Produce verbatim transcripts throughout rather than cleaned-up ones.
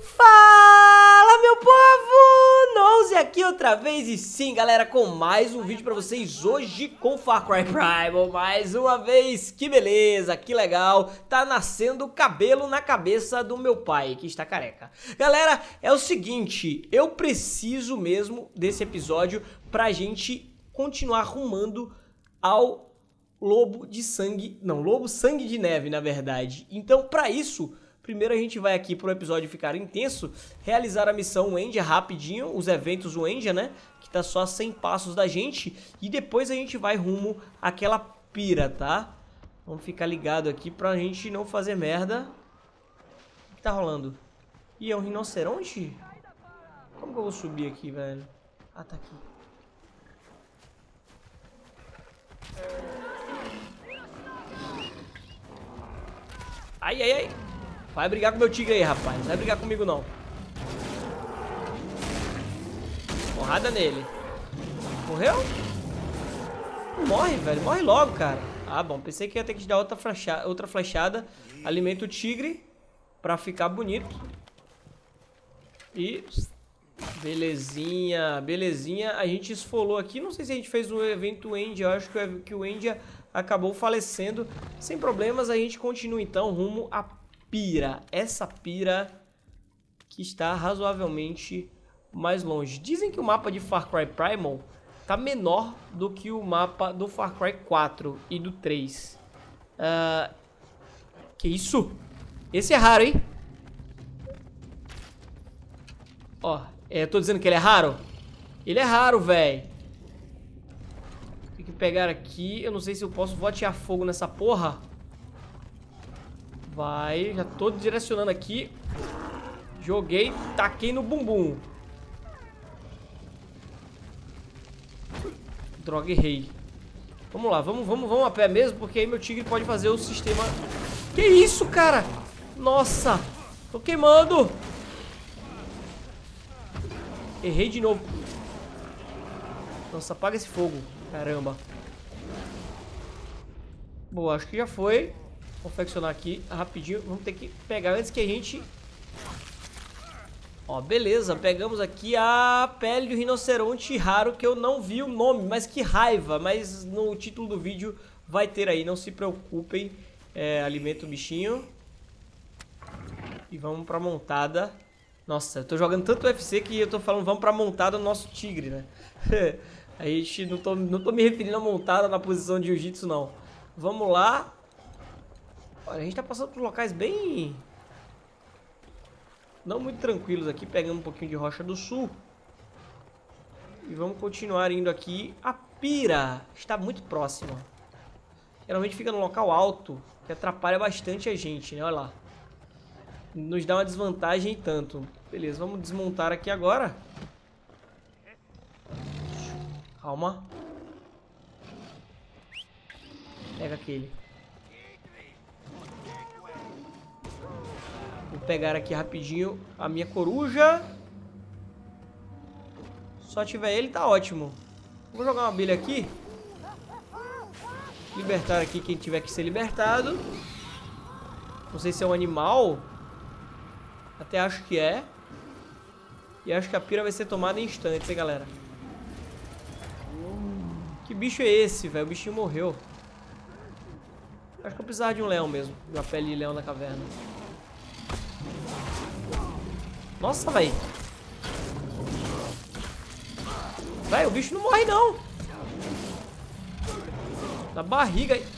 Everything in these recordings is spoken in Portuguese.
Fala, meu povo! Nose aqui outra vez e sim, galera, com mais um vídeo pra vocês hoje com Far Cry Primal. Mais uma vez, que beleza, que legal. Tá nascendo cabelo na cabeça do meu pai, que está careca. Galera, é o seguinte, eu preciso mesmo desse episódio pra gente continuar rumando ao lobo de sangue... Não, lobo sangue de neve, na verdade. Então, pra isso... Primeiro a gente vai aqui pro episódio ficar intenso, realizar a missão Wendia rapidinho, os eventos Wendia, né? Que tá só a cem passos da gente. E depois a gente vai rumo àquela pira, tá? Vamos ficar ligado aqui pra gente não fazer merda. O que tá rolando? Ih, é um rinoceronte? Como que eu vou subir aqui, velho? Ah, tá aqui. Ai, ai, ai. Vai brigar com meu tigre aí, rapaz. Não vai brigar comigo, não. Porrada nele. Morreu? Não morre, velho. Morre logo, cara. Ah, bom. Pensei que ia ter que dar outra flechada. Outra flechada. Alimenta o tigre. Pra ficar bonito. E... Belezinha. Belezinha. A gente esfolou aqui. Não sei se a gente fez o evento Wendia. Eu acho que o Wendia acabou falecendo. Sem problemas. A gente continua, então, rumo a... pira, essa pira que está razoavelmente mais longe. Dizem que o mapa de Far Cry Primal tá menor do que o mapa do Far Cry quatro e do três. Uh, que isso? Esse é raro, hein? Ó, é, eu tô dizendo que ele é raro? Ele é raro, velho. Tem que pegar aqui. Eu não sei se eu posso. Vou atear fogo nessa porra. Vai, já tô direcionando aqui. Joguei, taquei no bumbum. Droga, errei. Vamos lá, vamos, vamos, vamos a pé mesmo, porque aí meu tigre pode fazer o sistema... Que isso, cara? Nossa, tô queimando. Errei de novo. Nossa, apaga esse fogo. Caramba. Boa, acho que já foi. Confeccionar aqui rapidinho. Vamos ter que pegar antes que a gente... Ó, beleza. Pegamos aqui a pele do rinoceronte raro, que eu não vi o nome, mas que raiva. Mas no título do vídeo vai ter aí, não se preocupem. É, alimenta o bichinho. E vamos pra montada. Nossa, eu tô jogando tanto U F C que eu tô falando vamos pra montada do nosso tigre, né? A gente não tô, não tô me referindo a montada na posição de jiu-jitsu, não. Vamos lá. Olha, a gente tá passando por locais bem... não muito tranquilos aqui, pegando um pouquinho de Rocha do Sul. E vamos continuar indo aqui. A pira está muito próxima. Geralmente fica num local alto, que atrapalha bastante a gente, né? Olha lá. Nos dá uma desvantagem e tanto. Beleza, vamos desmontar aqui agora. Calma. Pega aquele. Vou pegar aqui rapidinho a minha coruja. Só tiver ele, tá ótimo. Vou jogar uma abelha aqui. Libertar aqui quem tiver que ser libertado. Não sei se é um animal. Até acho que é. E acho que a pira vai ser tomada em instantes, hein, galera. Que bicho é esse, velho? O bichinho morreu. Acho que eu precisava de um leão mesmo. De uma pele de leão na caverna. Nossa, velho. Velho, o bicho não morre, não. Na barriga aí.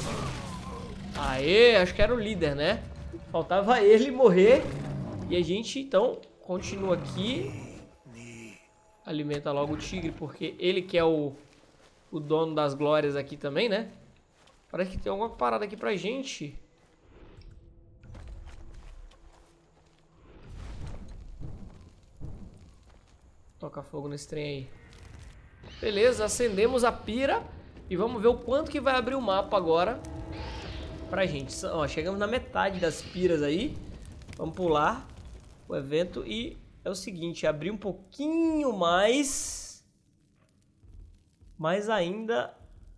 Aê, acho que era o líder, né? Faltava ele morrer. E a gente, então, continua aqui. Alimenta logo o tigre, porque ele que é o, o dono das glórias aqui também, né? Parece que tem alguma parada aqui pra gente. Toca fogo nesse trem aí. Beleza, acendemos a pira. E vamos ver o quanto que vai abrir o mapa agora pra gente. Ó, chegamos na metade das piras aí. Vamos pular o evento. E é o seguinte, abrir um pouquinho mais. Mas ainda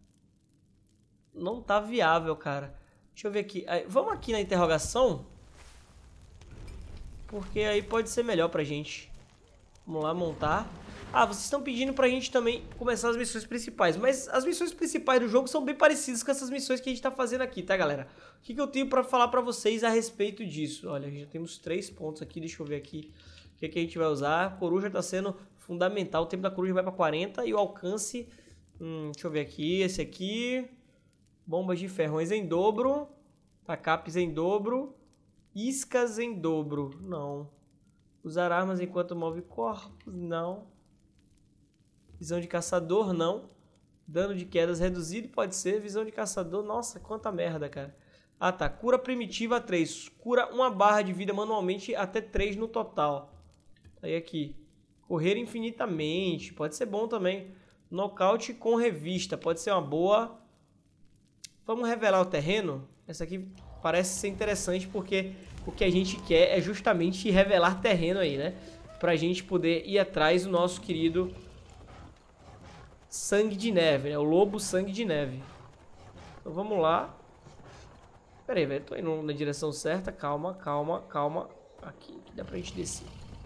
não tá viável, cara. Deixa eu ver aqui. Vamos aqui na interrogação. porque aí pode ser melhor pra gente. Vamos lá, montar. Ah, vocês estão pedindo pra gente também começar as missões principais, mas as missões principais do jogo são bem parecidas com essas missões que a gente tá fazendo aqui, tá, galera? O que, que eu tenho pra falar pra vocês a respeito disso? Olha, já temos três pontos aqui, deixa eu ver aqui o que, que a gente vai usar. A coruja tá sendo fundamental, o tempo da coruja vai pra quarenta e o alcance... Hum, deixa eu ver aqui, esse aqui... Bombas de ferrões em dobro, tacapes em dobro, iscas em dobro, não. Usar armas enquanto move corpos, não. Visão de caçador, não. Dano de quedas reduzido, pode ser. Visão de caçador, nossa, quanta merda, cara. Ah, tá. Cura primitiva três. Cura uma barra de vida manualmente até três no total. Aí aqui. Correr infinitamente, pode ser bom também. Nocaute com revista, pode ser uma boa. Vamos revelar o terreno? Essa aqui parece ser interessante porque o que a gente quer é justamente revelar terreno aí, né? Pra gente poder ir atrás do nosso querido... Sangue de Neve, né? O Lobo Sangue de Neve. Então vamos lá. Pera aí, velho. Tô indo na direção certa. Calma, calma, calma. Aqui, aqui dá pra gente descer.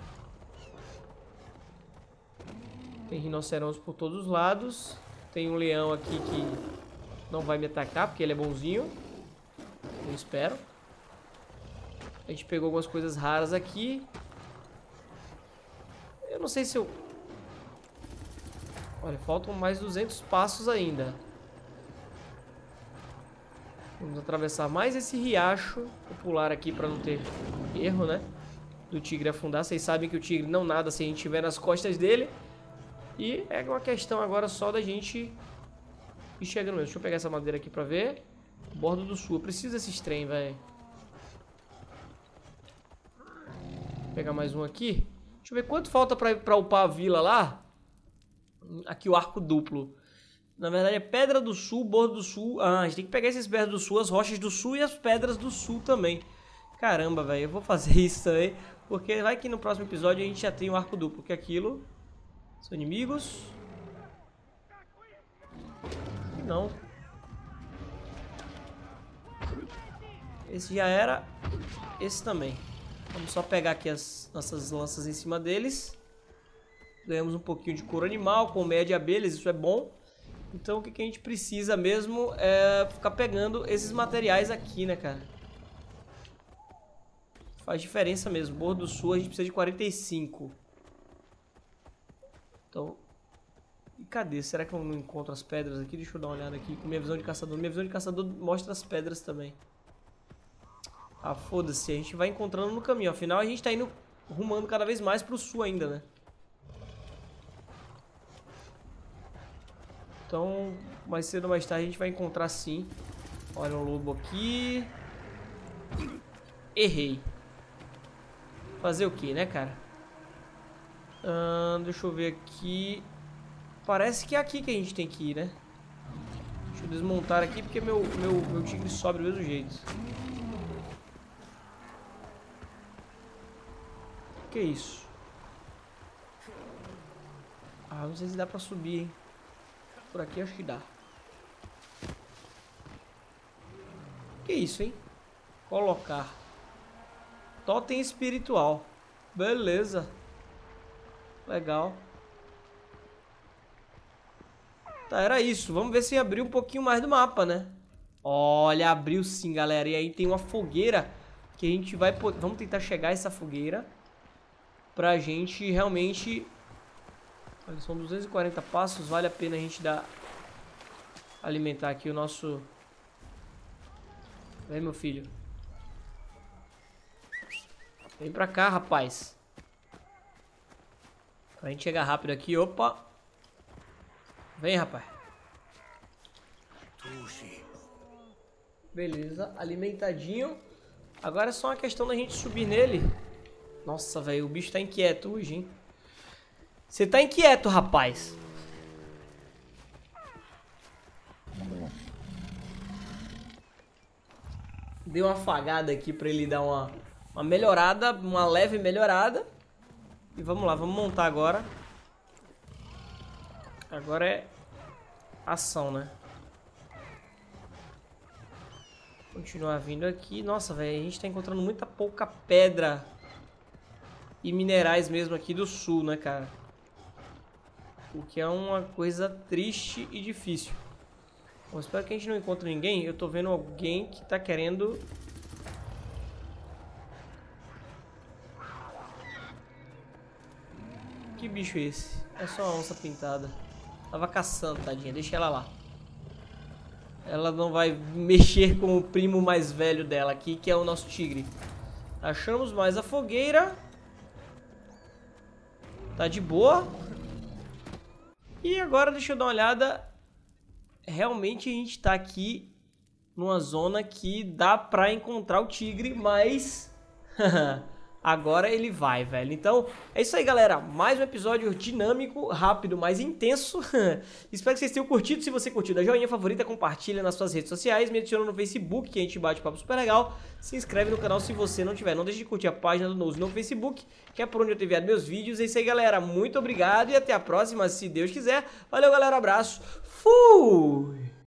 Tem rinoceronte por todos os lados. Tem um leão aqui que não vai me atacar porque ele é bonzinho. Eu espero. A gente pegou algumas coisas raras aqui. Eu não sei se eu... Olha, faltam mais duzentos passos ainda. Vamos atravessar mais esse riacho. Vou pular aqui para não ter erro, né? Do tigre afundar. Vocês sabem que o tigre não nada se a gente estiver nas costas dele. E é uma questão agora só da gente ir chegando mesmo. Deixa eu pegar essa madeira aqui para ver. Bordo do Sul. Eu preciso desses trem, velho. Vou pegar mais um aqui. Deixa eu ver quanto falta para upar a vila lá. Aqui o arco duplo. Na verdade é Pedra do Sul, Bordo do Sul. Ah, a gente tem que pegar esses pedras do Sul, as rochas do Sul e as pedras do Sul também. Caramba, velho, eu vou fazer isso também. Porque vai que no próximo episódio a gente já tem o arco duplo. Que aquilo são inimigos. Não. Esse já era. Esse também. Vamos só pegar aqui as nossas lanças em cima deles. Ganhamos um pouquinho de couro animal, colmeia de abelhas, isso é bom. Então o que, que a gente precisa mesmo é ficar pegando esses materiais aqui, né, cara? Faz diferença mesmo. Bordo do Sul a gente precisa de quarenta e cinco. Então... E cadê? Será que eu não encontro as pedras aqui? Deixa eu dar uma olhada aqui com minha visão de caçador. Minha visão de caçador mostra as pedras também. Ah, foda-se. A gente vai encontrando no caminho. Afinal, a gente tá indo rumando cada vez mais pro sul ainda, né? Então, mais cedo ou mais tarde a gente vai encontrar sim. Olha um lobo aqui. Errei. Fazer o que, né, cara? Hum, deixa eu ver aqui. Parece que é aqui que a gente tem que ir, né? Deixa eu desmontar aqui porque meu, meu, meu tigre sobe do mesmo jeito. O que é isso? Ah, não sei se dá pra subir, hein? Por aqui acho que dá. Que isso, hein? Colocar. Totem espiritual. Beleza. Legal. Tá, era isso. Vamos ver se abriu um pouquinho mais do mapa, né? Olha, abriu sim, galera. E aí tem uma fogueira que a gente vai... Vamos tentar chegar a essa fogueira pra gente realmente... Olha, são duzentos e quarenta passos, vale a pena a gente dar... Alimentar aqui o nosso... Vem, meu filho. Vem pra cá, rapaz. Pra gente chegar rápido aqui, opa. Vem, rapaz. Beleza, alimentadinho. Agora é só uma questão da gente subir nele. Nossa, velho, o bicho tá inquieto hoje, hein? Você tá inquieto, rapaz. Dei uma afagada aqui pra ele dar uma, uma melhorada, uma leve melhorada. E vamos lá, vamos montar agora. Agora é ação, né? Continuar vindo aqui. Nossa, velho, a gente tá encontrando muita pouca pedra e minerais mesmo aqui do sul, né, cara? O que é uma coisa triste e difícil. Bom, espero que a gente não encontre ninguém. Eu tô vendo alguém que tá querendo... Que bicho é esse? É só uma onça pintada. Tava caçando, tadinha. Deixa ela lá. Ela não vai mexer com o primo mais velho dela aqui, que é o nosso tigre. Achamos mais a fogueira. Tá de boa. E agora deixa eu dar uma olhada. Realmente a gente tá aqui numa zona que dá pra encontrar o tigre, mas... agora ele vai, velho. Então, é isso aí, galera. Mais um episódio dinâmico, rápido, mas intenso. Espero que vocês tenham curtido. Se você curtiu, dá joinha, favorita, compartilha nas suas redes sociais. Me adiciona no Facebook, que a gente bate papo super legal. Se inscreve no canal se você não tiver. Não deixe de curtir a página do Nose no Facebook, que é por onde eu tenho enviado meus vídeos. É isso aí, galera. Muito obrigado e até a próxima, se Deus quiser. Valeu, galera. Abraço. Fui!